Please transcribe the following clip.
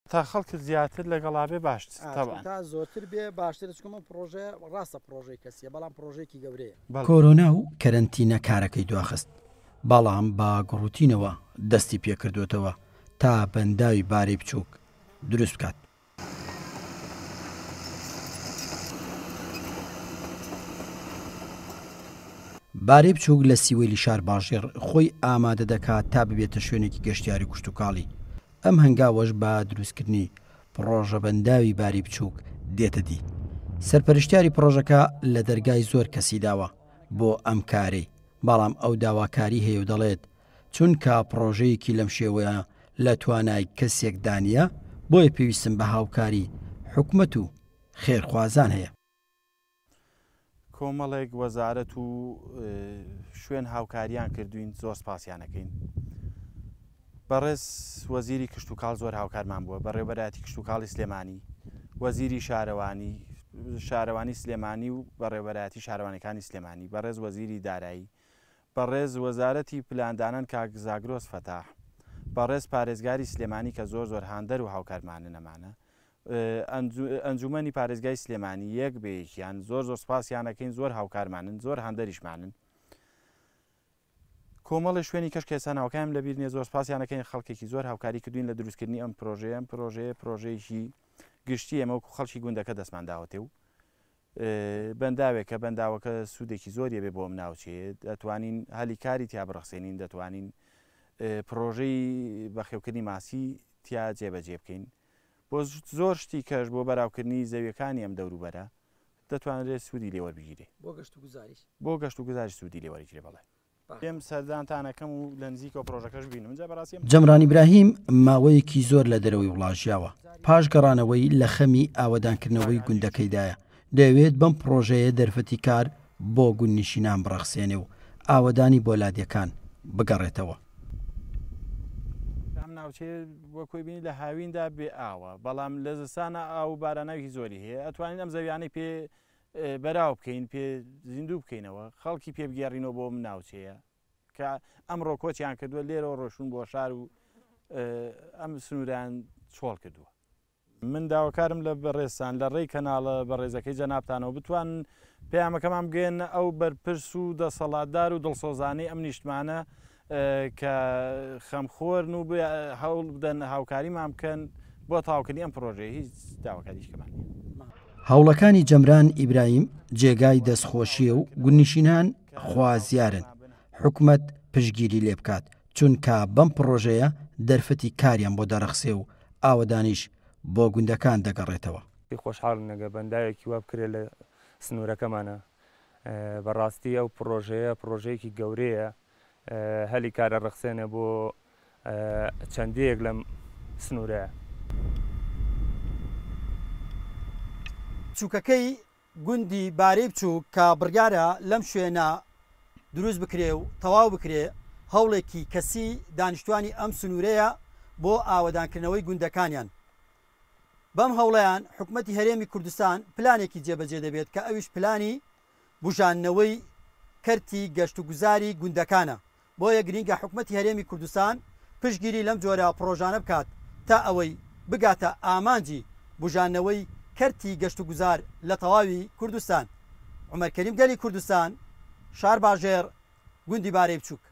تا خەڵک زیاتر لەگەڵا بێ باش تا زۆرتر بێ باشتر چکمە پرۆژه ڕاستە پرۆژەی کەسیە بەڵام پرۆژێکی گەورەیە. کۆرۆنا و کەرەنتینە کارەکەی دواخست بەڵام با گڕوتینەوە دەستی پێکردوێتەوە تا بەنداوی بارەی بچووک دروست بکات. بارەی بچووک لە سیوەیلی شار باژێر خۆی ئامادە دەکات تا ببێتە شوێنێکی گەشتیاری کوشتتوکاڵی. ئەم هەنگاوەش بە دروستکردنی پرۆژە بەنداوی باری بچووک دێتە دی. سەرپەرشتیاری پرۆژەکە لە دەرگای زۆر کەسی داوە بۆ ئەم کارەی، بەڵام ئەو داواکاری هەیە و دەڵێت چونکە پرۆژەیەکی لەم شێوەیە لە توانای کەسێک دانیە بۆیە پێویستم بە هاوکاری حکومەت و خێرخوازان هەیە. کۆمەڵێک وەزارەت و شوێن هاوکاریان کردوین زۆر سپاسیانەکەین. بەڕێز وەزیری کشتتوکاڵ زۆر هاوکارمان بووە، بەڕێوەبەراتی کشتتوکاڵی سلێمانی، وەزیری شارەوانی سلێمانی و بەڕێوەبەراتی شارەوانەکانی سلێمانی، بەڕێز وەزیری دارایی، بەڕێز وەزارەتی پلاندانان کاک زاگرۆس فەتاح، بەڕێز پارێزگاری سلێمانی کە زۆر هاندەر و هاوکارمانە نەمانە، ئەنجومەنی پارێزگای سلێمانی یەک بەیەکیان زۆر سپاسیانەکەین، زۆر هاوکارمانن، زۆر هاندەریشمانن. کۆمەڵی شوێنی کەش کێسانەوەکەم لەبیر نیە زۆر سپاسیانەکەین، خەڵکێکی زۆر هاوکاری کردوین لە دروستکردنی ئەم پرۆژەیەکی گشتی ئێمە و خەڵکی گوندەکە دەستمان داوەتێ و بەنداوەکە سوودێکی زۆریە بێ بۆ ئەم ناوچەیە، دەتوانین هەلی کاری تیا بڕخسێنین، دەتوانین پرۆژەی بەخێوکردنی ماسی تیا جێبەجێ بکەین بۆ زۆر شتی کەش بۆ بەراوکردنی زەویەکانی ئەم دەوروبەرە دەتوانرێت سوودی لێوەربگیرێ بۆ گەشت و گوزاریش سوودی لێوەرگیرێ. بەڵێ پێم سەردانتانەکەم و لە نزیکەوە پرۆژەکەش بینم جا بەڕاستیم. جەمران ئیبراهیم ماوەیەکی زۆر لە دەرەوەی وڵاژیاوە پاش گەڕانەوەی لە خەمی ئاوەدانکردنەوەی گوندەکەیدایە. دەوێت بەم پرۆژەیە دەرفەتی کار بۆ گوندنشینان بڕەخسێنێ و ئاوەدانی بۆ لادیەکان بگەڕێتەوە. ئەم ناوچێ وەکوی بینی لە هاویندا بێ ئاوە، بەڵام لە زستانە ئاو باراناوی زۆری هەیە، ئەتوانین ئەم زەویانەی پێ بەراو بکەین، پێ زیندوو بکەینەوە، خەڵکی پێ بگەڕینەوە بۆ من ناوچەیە کە ئەمڕۆ کۆچیان کردووە لێرەوە ڕۆشون بۆ شار و ئەم سنووران چۆڵ کردووە. من داواکارم لە بەڕێستان لە ڕێی کەناڵە بەڕێزەکەی جەنابتانەوە بتوان پەیامەکەمان بگەێنە ئەو بەرپرس و دەسەڵاتدار و دڵسۆزانەی ئەم نیشتمانە کە خەمخۆرن و هەوڵ بدەن هاوکاریمان بکەن بۆ تاواکردنی ئەم پرۆژەیە. هیچ داواکاریشکەمان نیە. هەوڵەکانی جەمران ئیبراهیم جێگای دەستخۆشیە و گوندنشینان خوازیارن حکومەت پشگیری لێ بکات چونکە بەم پرۆژەیە دەرفەتی کاریان بۆ دەرەخسێ و ئاوەدانیش بۆ گوندەکان دەگەڕێتەوە. خۆشحاڵ نەگە بەنداوێکی وا بکرێ لە سنوورەکەمانە. بەڕاستی ئەو پرۆژەیەکی گەورەیە، هەلی کارە ڕەخسێنە بۆ چەندەیەک لەم سنوورەیە. چووکەکەی گوندی بارەی بچووک کە بڕیارە لەم شوێنە دروست بکرێ و تەواو بکرێ هەوڵێکی کەسی دانیشتوانی ئەم سنوورەیە بۆ ئاوەدانکردنەوەی گوندەکانیان. بەم هەوڵەیان حکوومەتی هەرێمی کوردستان پلانێکی جێبەجێ دەبێت کە ئەویش پلانی بژاننەوەی کەرتی گەشت و گوزاری گوندەکانە. بۆیە گرینگە حکوومەتی هەرێمی کوردستان پشتگیری لەم جۆرە پرۆژانە بکات تا ئەوەی بگاتە ئامانجی بژاننەوەی کەرتی گەشت و گوزار لە تەواوی کوردستان. عومەر کەریم گەلی کوردستان، شار باژێر، گوندی بارەی بچووک.